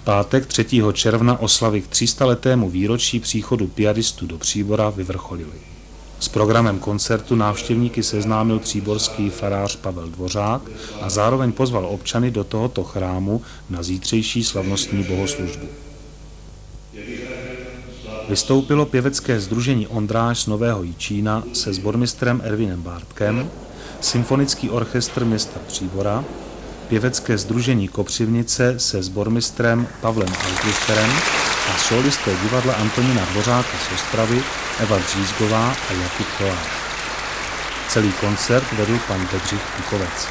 pátek 3. června oslavy k 300letému výročí příchodu piaristů do Příbora vyvrcholily. S programem koncertu návštěvníky seznámil příborský farář Pavel Dvořák a zároveň pozval občany do tohoto chrámu na zítřejší slavnostní bohoslužbu. Vystoupilo pěvecké sdružení Ondráž z Nového Jičína se sbormistrem Ervinem Bártkem, symfonický orchestr města Příbora, pěvecké sdružení Kopřivnice se sbormistrem Pavlem Altlichterem a sólisté divadla Antonína Dvořáka z Ostravy Eva Břízgová a Jakub Kolár. Celý koncert vedl pan Bedřich Kukovec.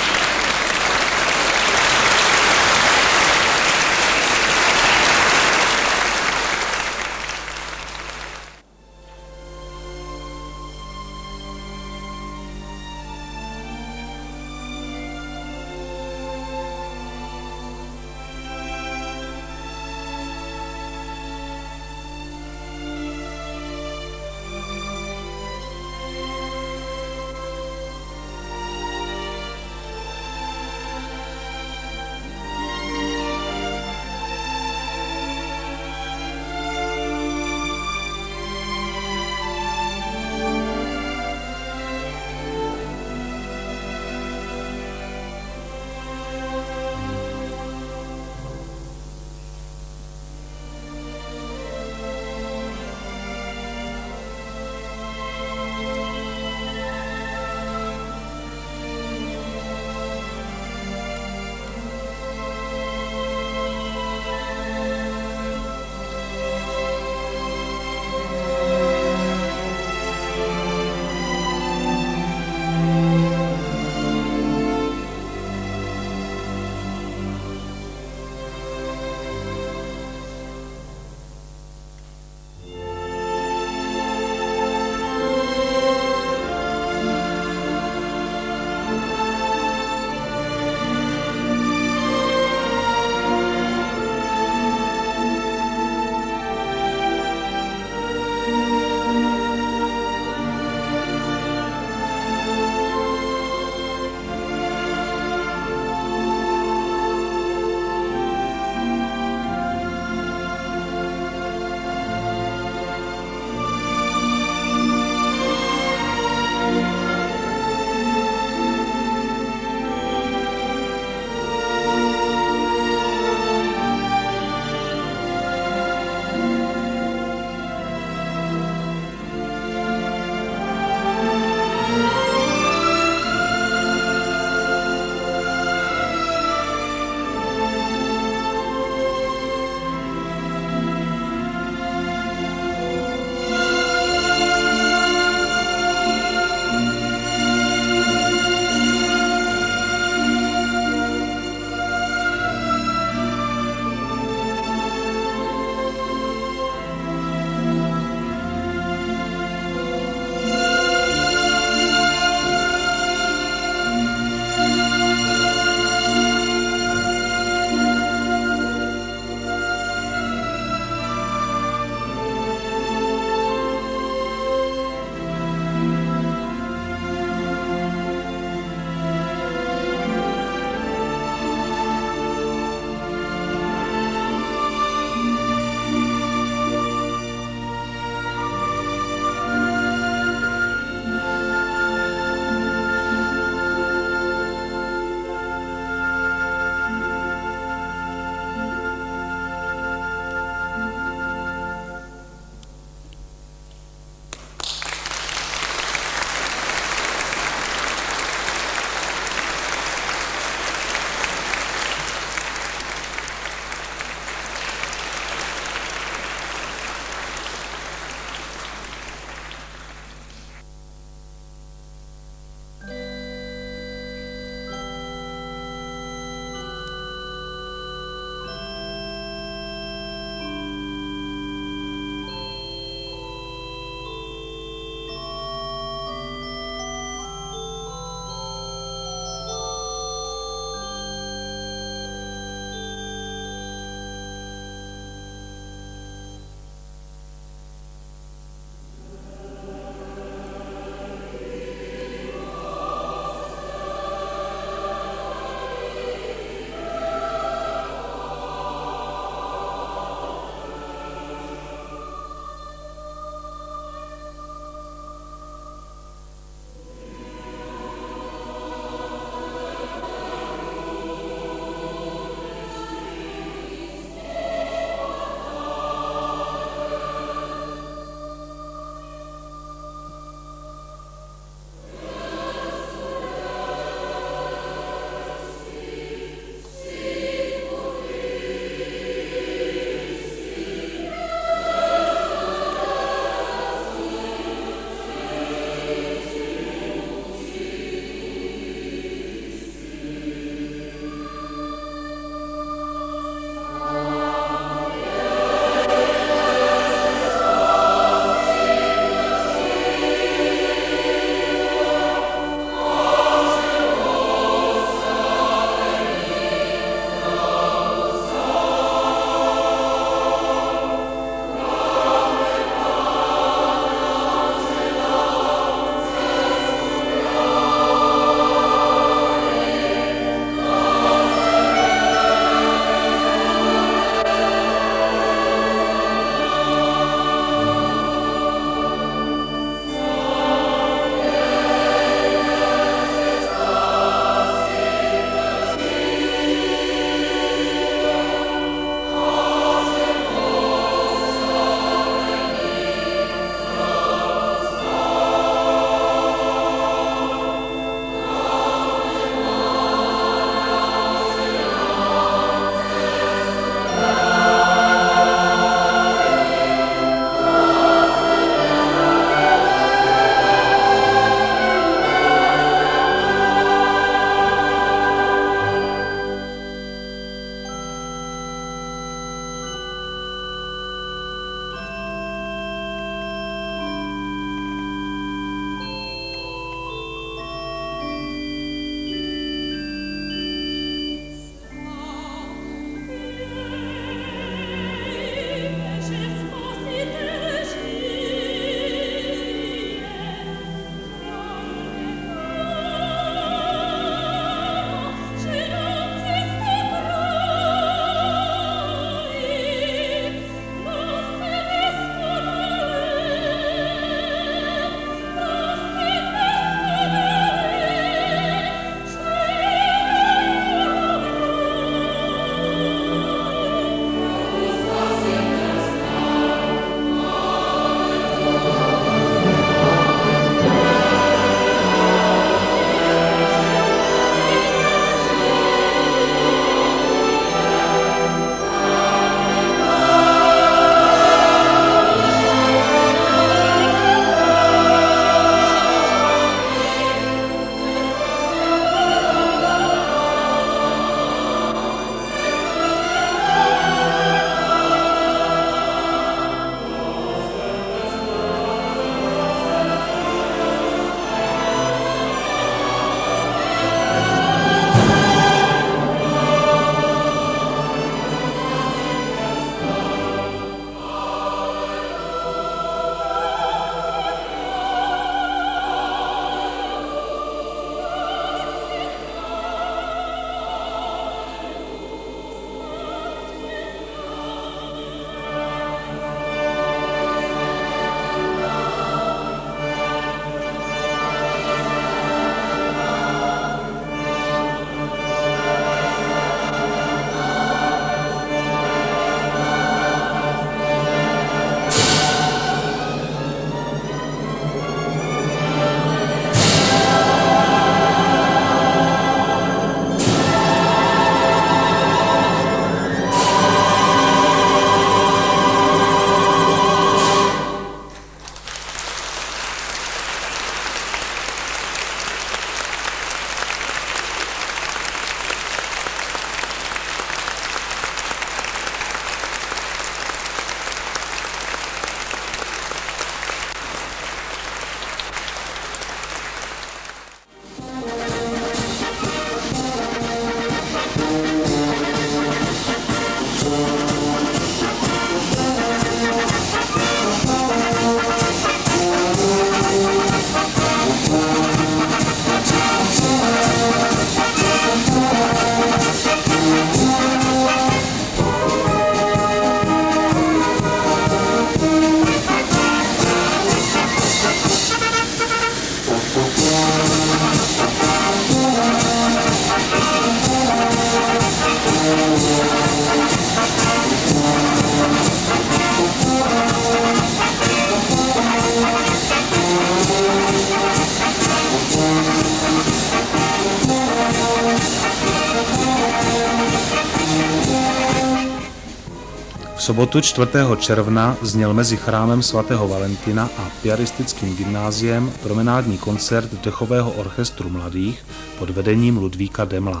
V sobotu 4. června zněl mezi chrámem svatého Valentina a piaristickým gymnáziem promenádní koncert dechového orchestru mladých pod vedením Ludvíka Demla.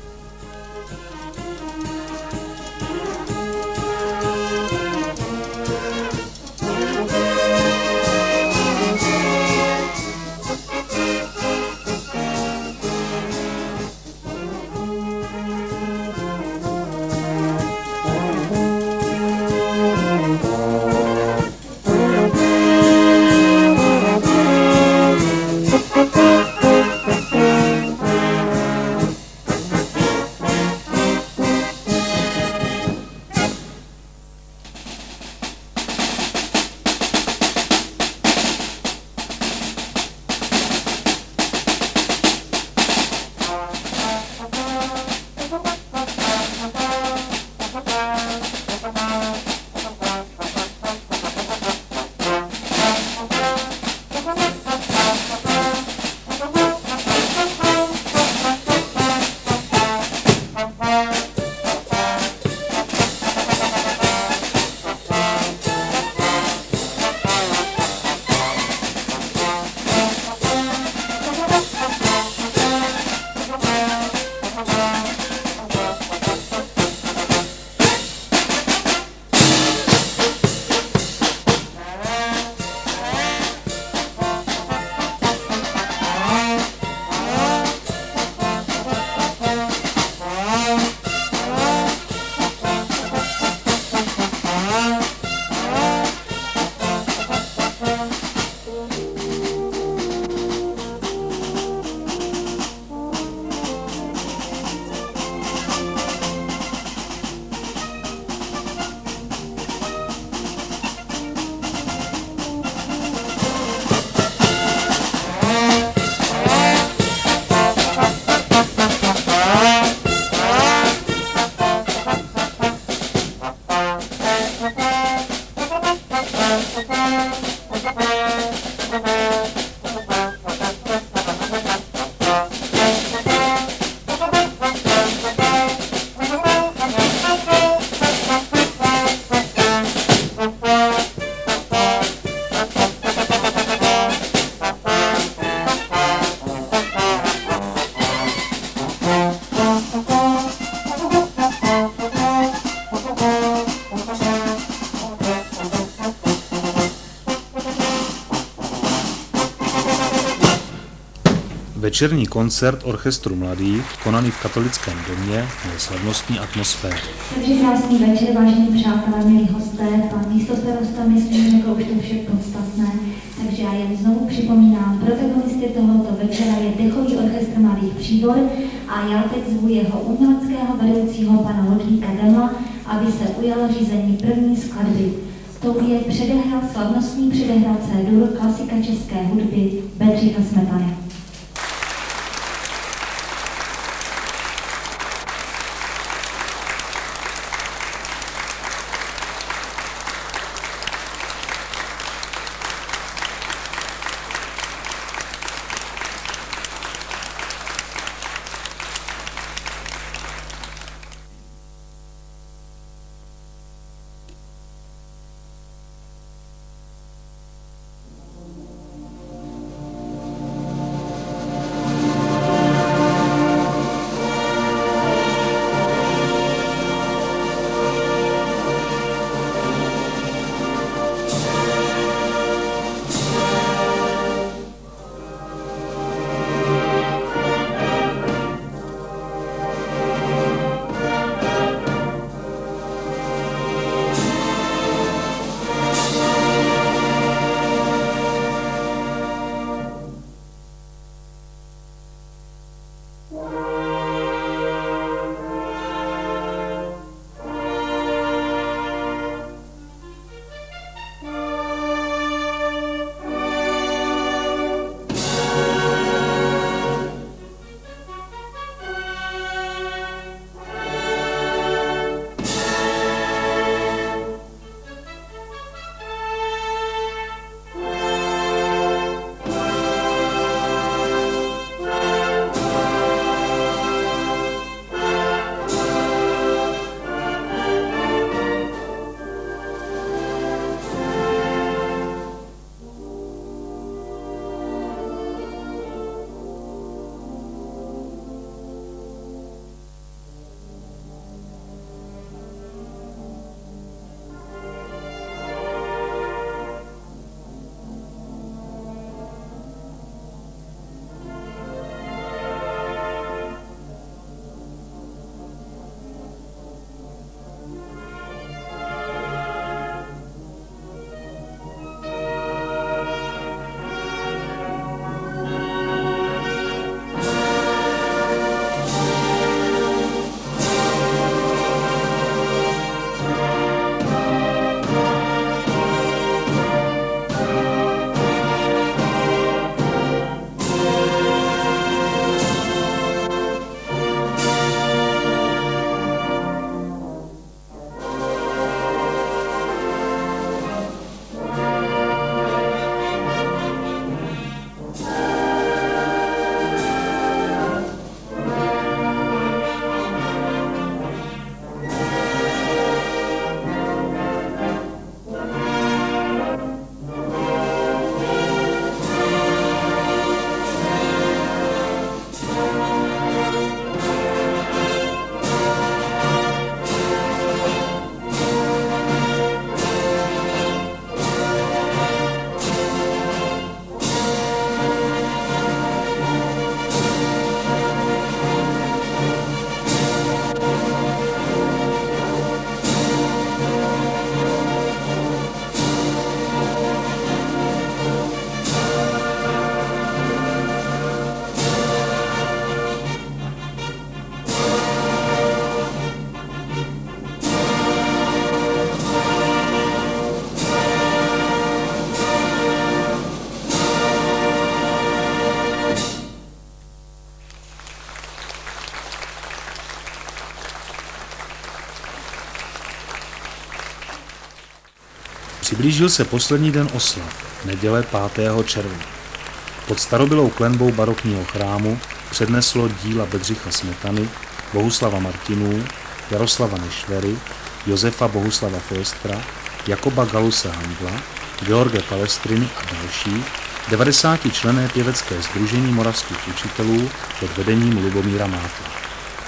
Večerní koncert orchestru mladých, konaný v katolickém domě, měl slavnostní atmosféru. Takže krásný večer, vážení přátelé, milí hosté, pan místostarosta myslím řekl už to vše podstatné, takže já jen znovu připomínám, protagonisty tohoto večera je dechový orchestr Mladých Příbor a já teď zvu jeho uměleckého vedoucího pana Ludvíka Demla, aby se ujal řízení první skladby. Tou je slavnostní předehra C-dur klasika české hudby Bedřicha Smetany. Přiblížil se poslední den oslav, neděle 5. června. Pod starobylou klenbou barokního chrámu předneslo díla Bedřicha Smetany, Bohuslava Martinů, Jaroslava Nešvery, Josefa Bohuslava Foestra, Jakoba Galuse Handla, George Palestriny a další 90členné pěvecké sdružení moravských učitelů pod vedením Lubomíra Mátla.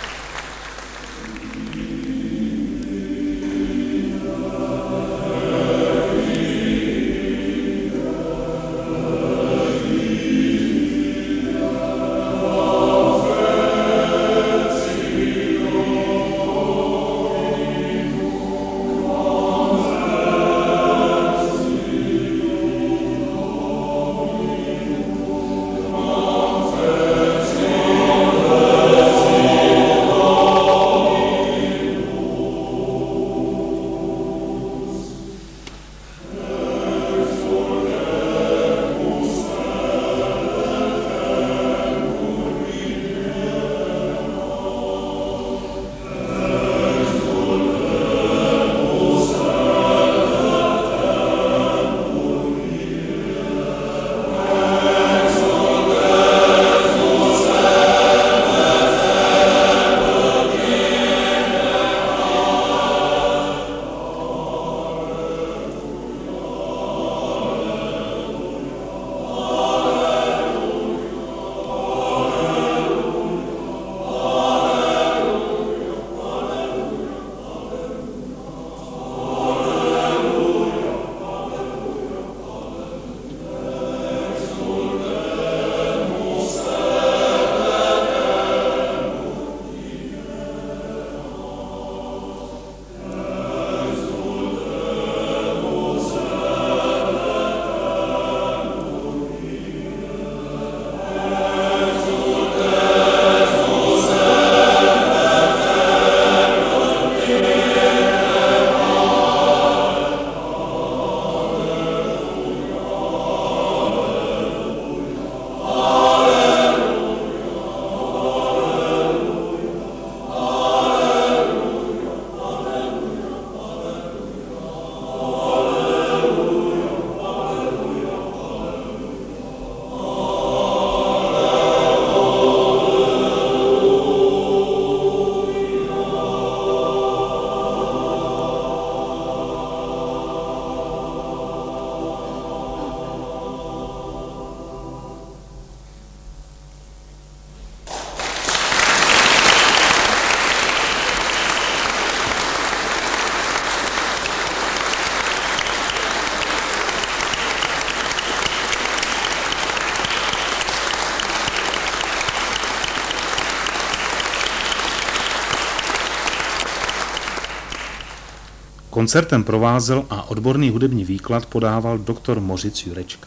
Koncertem provázel a odborný hudební výklad podával doktor Mořic Jurečka.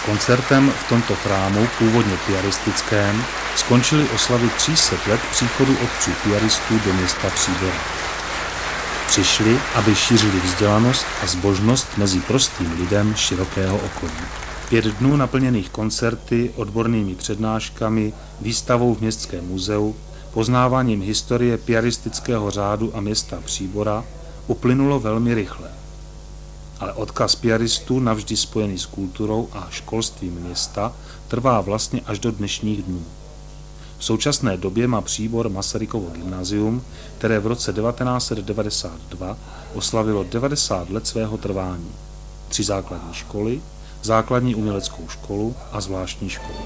Koncertem v tomto chrámu, původně piaristickém, skončily oslavy 300 let příchodu otců piaristů do města Příbora. Přišli, aby šířili vzdělanost a zbožnost mezi prostým lidem širokého okolí. 5 dnů naplněných koncerty, odbornými přednáškami, výstavou v Městském muzeu, poznáváním historie piaristického řádu a města Příbora uplynulo velmi rychle. Ale odkaz piaristů, navždy spojený s kulturou a školstvím města, trvá vlastně až do dnešních dnů. V současné době má Příbor Masarykovo gymnázium, které v roce 1992 oslavilo 90 let svého trvání. 3 základní školy, základní uměleckou školu a zvláštní školu.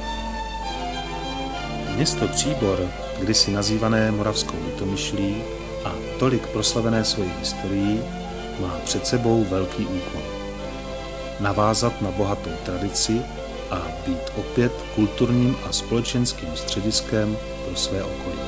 Město Příbor, kdysi nazývané Moravskou Litomyšlí a tolik proslavené svojí historií, má před sebou velký úkol. Navázat na bohatou tradici a být opět kulturním a společenským střediskem pro své okolí.